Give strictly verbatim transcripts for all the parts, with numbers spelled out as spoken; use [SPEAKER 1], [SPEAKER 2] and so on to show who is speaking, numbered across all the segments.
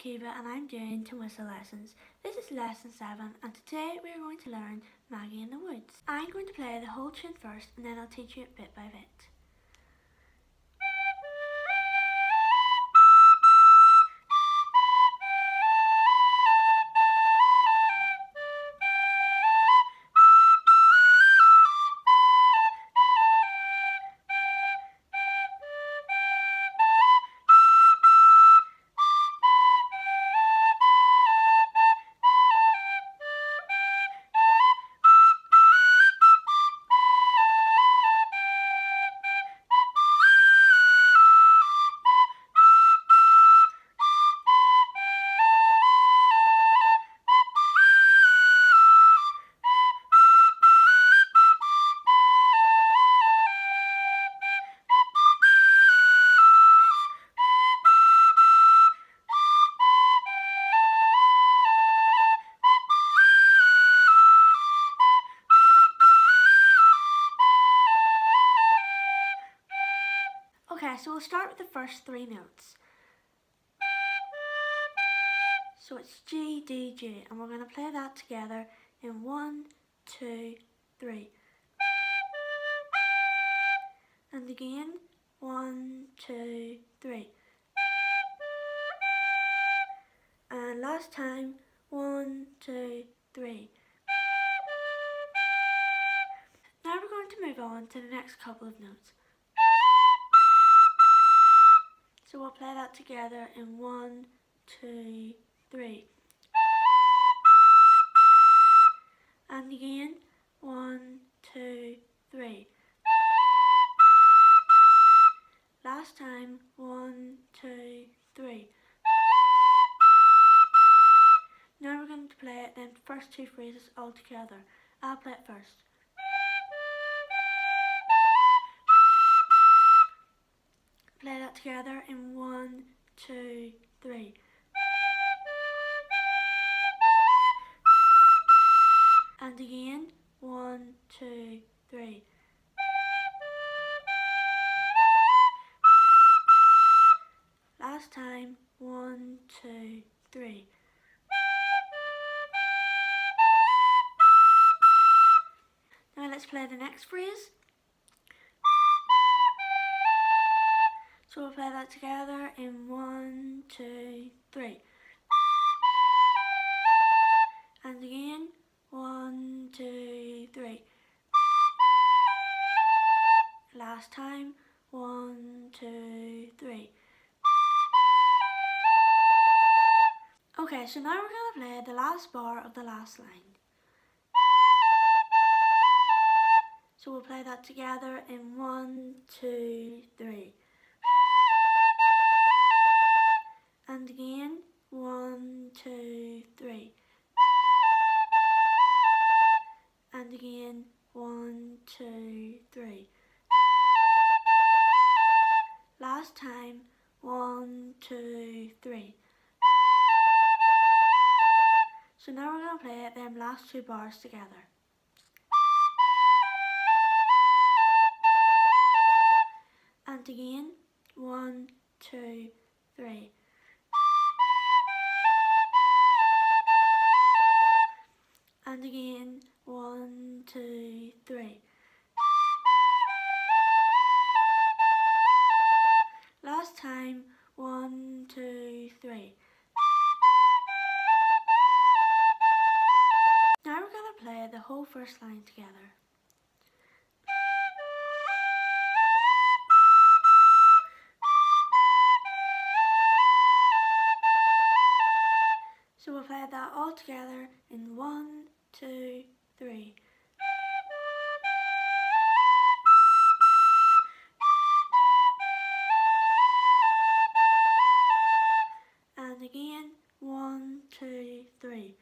[SPEAKER 1] Caoimhe and I'm doing to whistle lessons. This is lesson seven and today we are going to learn Maggie in the Woods. I'm going to play the whole tune first and then I'll teach you it bit by bit. Okay, so we'll start with the first three notes. So it's G, D, G, and we're going to play that together in one, two, three. And again, one, two, three. And last time, one, two, three. Now we're going to move on to the next couple of notes. So we'll play that together in one, two, three. And again, one, two, three. Last time, one, two, three. Now we're going to play it, then first two phrases all together. I'll play it first. Play that together in one, two, three. And again, one, two, three. Last time, one, two, three. Now let's play the next phrase. So we'll play that together in one, two, three. And again, one, two, three. Last time, one, two, three. Okay, so now we're going to play the last bar of the last line. So we'll play that together in one, two, three. And again, one, two, three. And again, one, two, three. Last time, one, two, three. So now we're going to play them last two bars together. And again, one, two, three. And again, one, two, three. Last time, one, two, three. Now we're going to play the whole first line together. So we'll play that all together in one, two, three. And again, one, two, three.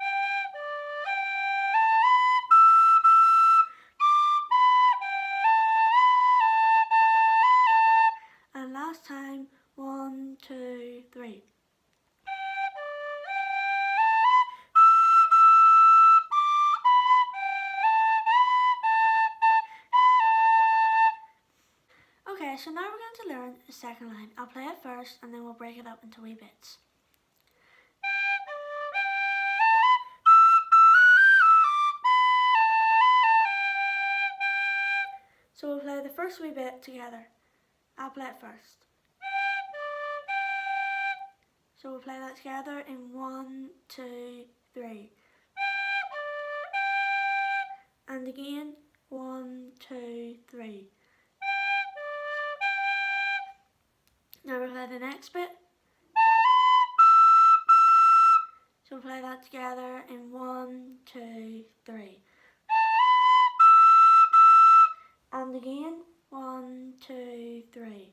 [SPEAKER 1] And last time, one, two, three. Okay, so now we're going to learn the second line. I'll play it first and then we'll break it up into wee bits. So we'll play the first wee bit together. I'll play it first. So we'll play that together in one, two, three. And again, one, two, three. Now we'll play the next bit. So we'll play that together in one, two, three. And again, one, two, three.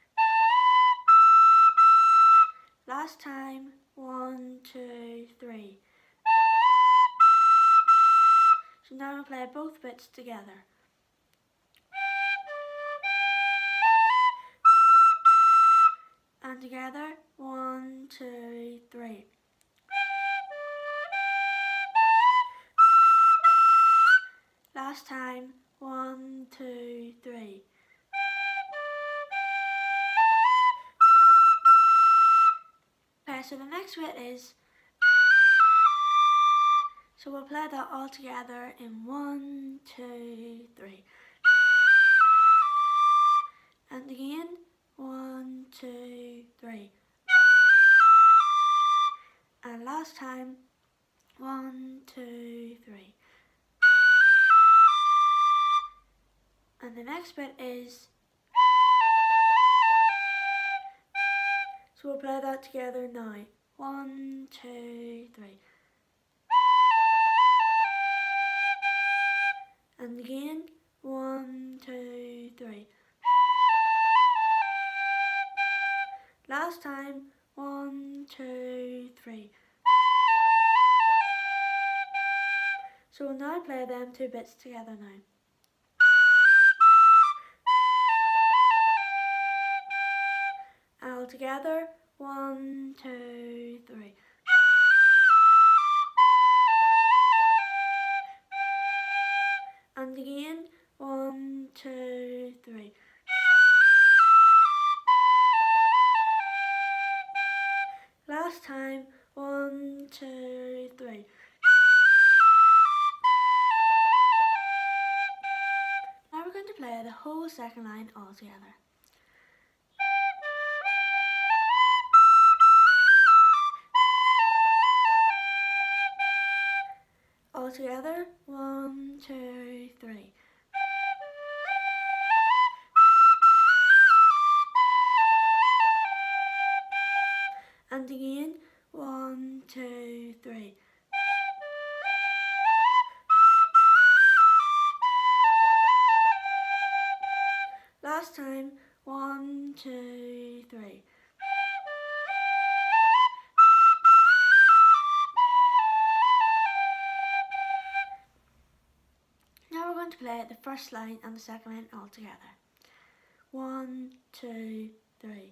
[SPEAKER 1] Last time, one, two, three. So now we'll play both bits together. And together, one, two, three. Last time, one, two, three. Okay, so the next bit is, so we'll play that all together in one, two, three. And again, one, two, three. And last time, one, two, three. And the next bit is, so we'll play that together now. One, two, three. And again, one, two, three. Last time, one, two, three. So we'll now play them two bits together now. And all together, one, two, three. And again, one, two, three. Last time, one, two, three. Now we're going to play the whole second line all together. All together, one, two, three. And again, one, two, three. Last time, one, two, three. Now we're going to play the first line and the second line all together. One, two, three.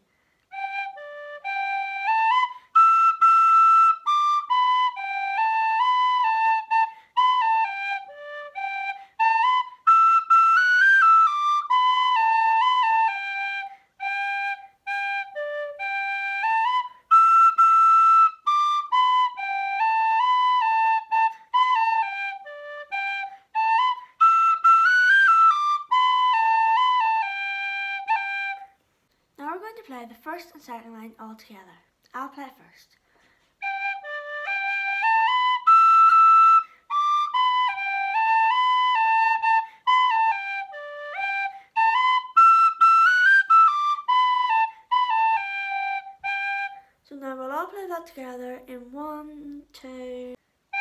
[SPEAKER 1] Now we're going to play the first and second line all together. I'll play first. So now we'll all play that together in one, two.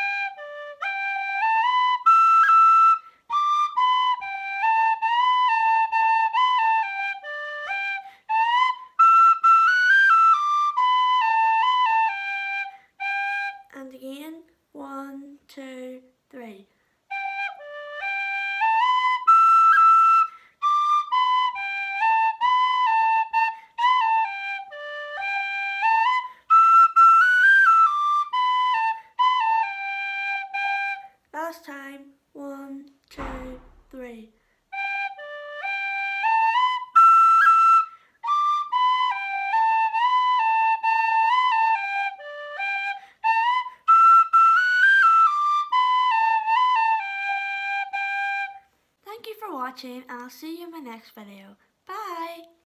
[SPEAKER 1] And again, one, two, three. Last time, one, two, three. Thank you for watching and I'll see you in my next video. Bye!